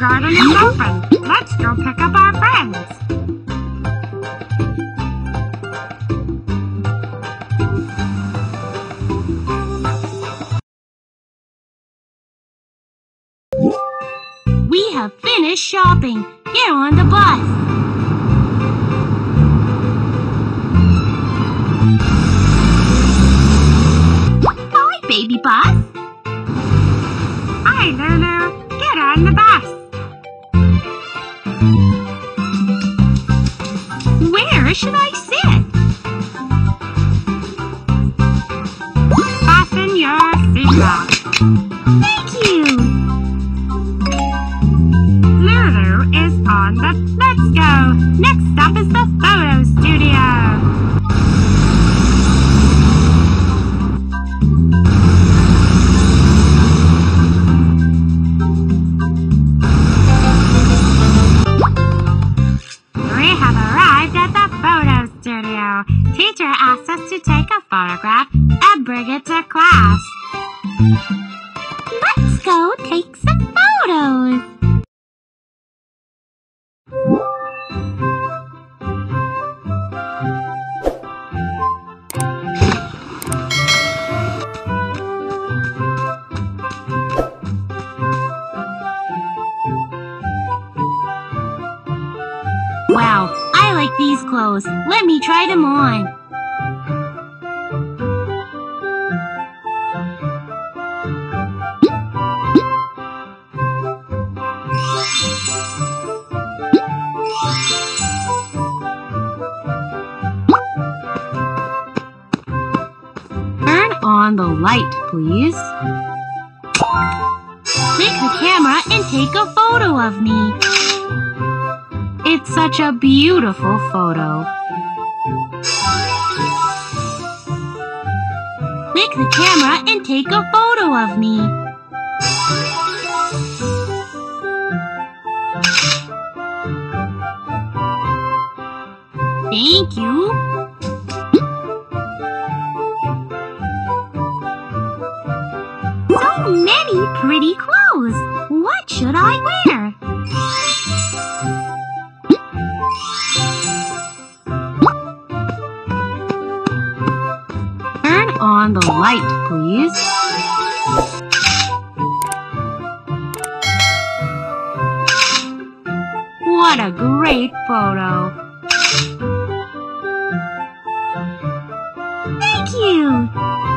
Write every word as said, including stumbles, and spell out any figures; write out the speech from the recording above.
garden is open. Let's go pick up our friends. We have finished shopping. Get on the bus. Hi, baby bus. Hi, Lulu. Get on the bus. Where should I sit? Fasten your seatbelt. Thank you. Lulu is on the Let's Go. Next stop is the photo studio. We have arrived at the photo studio. Teacher asked us to take a photograph and bring it to class. Let's go take some photos. Wow, I like these clothes. Let me try them on. Turn on the light, please. Click the camera and take a photo of me. It's such a beautiful photo. Click the camera and take a photo of me. Thank you. So many pretty clothes. What should I wear? Turn on the light, please. What a great photo. Thank you.